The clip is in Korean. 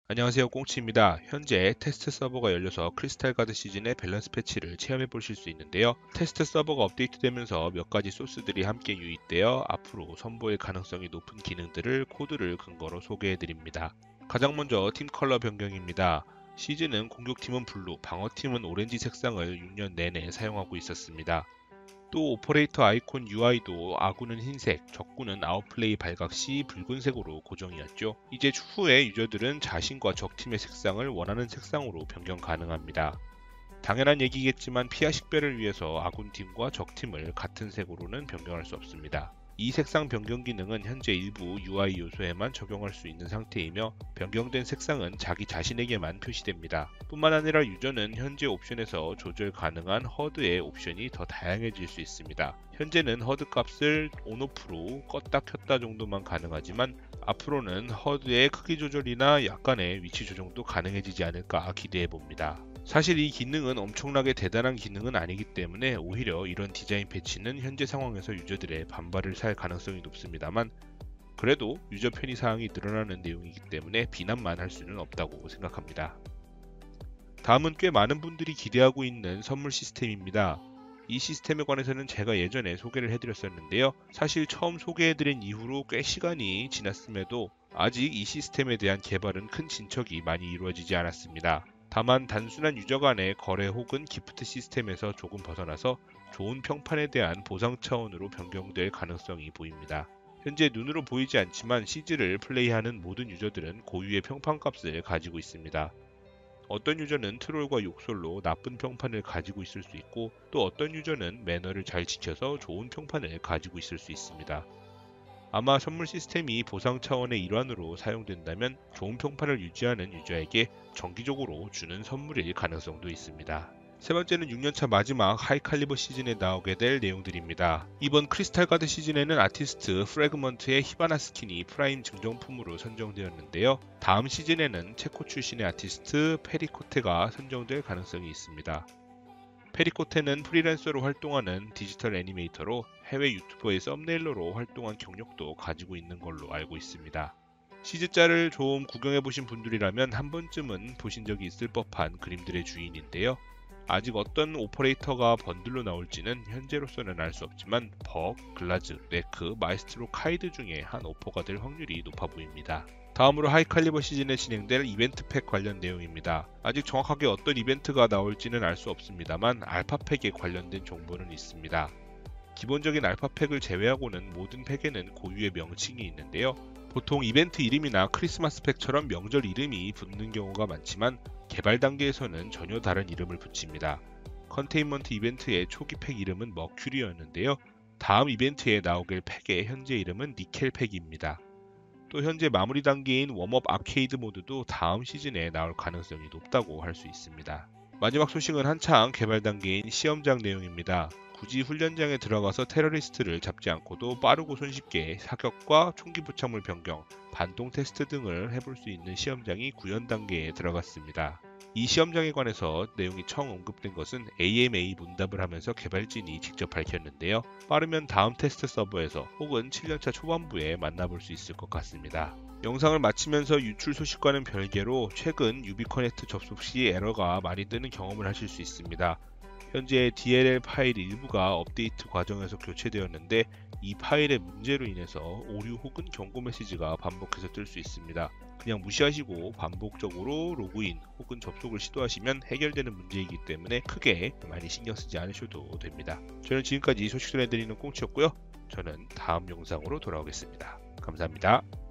안녕하세요, 꽁치입니다. 현재 테스트 서버가 열려서 크리스탈 가드 시즌의 밸런스 패치를 체험해 보실 수 있는데요. 테스트 서버가 업데이트되면서 몇 가지 소스들이 함께 유입되어 앞으로 선보일 가능성이 높은 기능들을 코드를 근거로 소개해 드립니다. 가장 먼저 팀 컬러 변경입니다. 시즌은 공격팀은 블루, 방어팀은 오렌지 색상을 6년 내내 사용하고 있었습니다. 또 오퍼레이터 아이콘 UI도 아군은 흰색, 적군은 아웃플레이 발각 시 붉은색으로 고정이었죠. 이제 추후에 유저들은 자신과 적팀의 색상을 원하는 색상으로 변경 가능합니다. 당연한 얘기겠지만 피하 식별을 위해서 아군팀과 적팀을 같은 색으로는 변경할 수 없습니다. 이 색상 변경 기능은 현재 일부 UI 요소에만 적용할 수 있는 상태이며 변경된 색상은 자기 자신에게만 표시됩니다. 뿐만 아니라 유저는 현재 옵션에서 조절 가능한 허드의 옵션이 더 다양해질 수 있습니다. 현재는 허드 값을 온오프로 껐다 켰다 정도만 가능하지만 앞으로는 허드의 크기 조절이나 약간의 위치 조정도 가능해지지 않을까 기대해 봅니다. 사실 이 기능은 엄청나게 대단한 기능은 아니기 때문에 오히려 이런 디자인 패치는 현재 상황에서 유저들의 반발을 살 가능성이 높습니다만 그래도 유저 편의 사항이 늘어나는 내용이기 때문에 비난만 할 수는 없다고 생각합니다. 다음은 꽤 많은 분들이 기대하고 있는 선물 시스템입니다. 이 시스템에 관해서는 제가 예전에 소개를 해드렸었는데요. 사실 처음 소개해드린 이후로 꽤 시간이 지났음에도 아직 이 시스템에 대한 개발은 큰 진척이 많이 이루어지지 않았습니다. 다만 단순한 유저 간의 거래 혹은 기프트 시스템에서 조금 벗어나서 좋은 평판에 대한 보상 차원으로 변경될 가능성이 보입니다. 현재 눈으로 보이지 않지만 시즈를 플레이하는 모든 유저들은 고유의 평판값을 가지고 있습니다. 어떤 유저는 트롤과 욕설로 나쁜 평판을 가지고 있을 수 있고 또 어떤 유저는 매너를 잘 지켜서 좋은 평판을 가지고 있을 수 있습니다. 아마 선물 시스템이 보상 차원의 일환으로 사용된다면 좋은 평판을 유지하는 유저에게 정기적으로 주는 선물일 가능성도 있습니다. 세 번째는 6년차 마지막 하이칼리버 시즌에 나오게 될 내용들입니다. 이번 크리스탈 가드 시즌에는 아티스트 프래그먼트의 히바나 스킨이 프라임 증정품으로 선정되었는데요. 다음 시즌에는 체코 출신의 아티스트 페리코테가 선정될 가능성이 있습니다. 페리코테는 프리랜서로 활동하는 디지털 애니메이터로 해외 유튜버의 썸네일러로 활동한 경력도 가지고 있는 걸로 알고 있습니다. 시즈짤을 좀 구경해보신 분들이라면 한 번쯤은 보신 적이 있을 법한 그림들의 주인인데요. 아직 어떤 오퍼레이터가 번들로 나올지는 현재로서는 알 수 없지만 벅, 글라즈, 레크, 마이스트로, 카이드 중에 한 오퍼가 될 확률이 높아 보입니다. 다음으로 하이칼리버 시즌에 진행될 이벤트 팩 관련 내용입니다. 아직 정확하게 어떤 이벤트가 나올지는 알 수 없습니다만 알파팩에 관련된 정보는 있습니다. 기본적인 알파팩을 제외하고는 모든 팩에는 고유의 명칭이 있는데요. 보통 이벤트 이름이나 크리스마스 팩처럼 명절 이름이 붙는 경우가 많지만 개발 단계에서는 전혀 다른 이름을 붙입니다. 컨테인먼트 이벤트의 초기 팩 이름은 머큐리였는데요. 다음 이벤트에 나오길 팩의 현재 이름은 니켈 팩입니다. 또 현재 마무리 단계인 웜업 아케이드 모드도 다음 시즌에 나올 가능성이 높다고 할 수 있습니다. 마지막 소식은 한창 개발 단계인 시험장 내용입니다. 굳이 훈련장에 들어가서 테러리스트를 잡지 않고도 빠르고 손쉽게 사격과 총기 부착물 변경, 반동 테스트 등을 해볼 수 있는 시험장이 구현 단계에 들어갔습니다. 이 시험장에 관해서 내용이 처음 언급된 것은 AMA 문답을 하면서 개발진이 직접 밝혔는데요. 빠르면 다음 테스트 서버에서 혹은 7년차 초반부에 만나볼 수 있을 것 같습니다. 영상을 마치면서 유출 소식과는 별개로 최근 유비커넥트 접속 시 에러가 많이 뜨는 경험을 하실 수 있습니다. 현재 DLL 파일 일부가 업데이트 과정에서 교체되었는데 이 파일의 문제로 인해서 오류 혹은 경고 메시지가 반복해서 뜰 수 있습니다. 그냥 무시하시고 반복적으로 로그인 혹은 접속을 시도하시면 해결되는 문제이기 때문에 크게 많이 신경 쓰지 않으셔도 됩니다. 저는 지금까지 소식 전해드리는 꽁치였고요. 저는 다음 영상으로 돌아오겠습니다. 감사합니다.